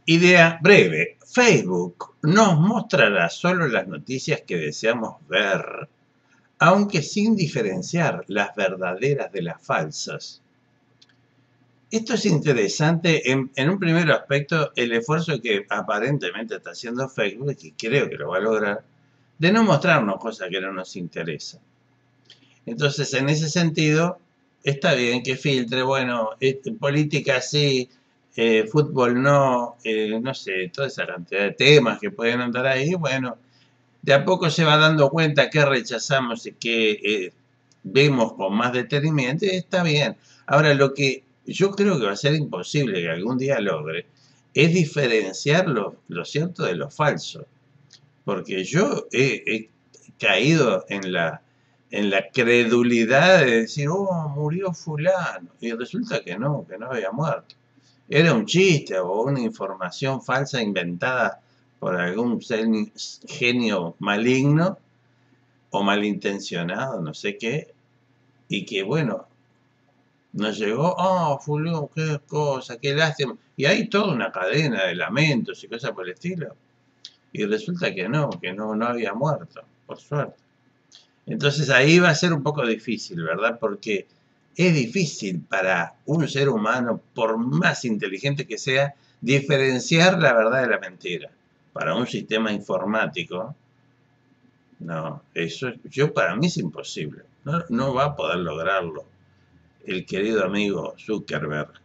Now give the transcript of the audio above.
Idea breve. Facebook nos mostrará solo las noticias que deseamos ver, aunque sin diferenciar las verdaderas de las falsas. Esto es interesante en un primer aspecto, el esfuerzo que aparentemente está haciendo Facebook, y creo que lo va a lograr, de no mostrarnos cosas que no nos interesan. Entonces, en ese sentido, está bien que filtre, bueno, política sí, fútbol no, no sé, toda esa cantidad de temas que pueden andar ahí, bueno, de a poco se va dando cuenta que rechazamos y que vemos con más detenimiento y está bien. Ahora, lo que yo creo que va a ser imposible que algún día logre es diferenciar lo cierto de lo falso. Porque yo he caído en la credulidad de decir, oh, murió fulano. Y resulta que no había muerto. Era un chiste o una información falsa inventada por algún genio maligno o malintencionado, no sé qué, y que bueno, nos llegó, oh, fulano, qué cosa, qué lástima. Y hay toda una cadena de lamentos y cosas por el estilo. Y resulta que no había muerto, por suerte. Entonces ahí va a ser un poco difícil, ¿verdad? Porque es difícil para un ser humano, por más inteligente que sea, diferenciar la verdad de la mentira. Para un sistema informático, no, eso yo para mí es imposible. No, no va a poder lograrlo el querido amigo Zuckerberg.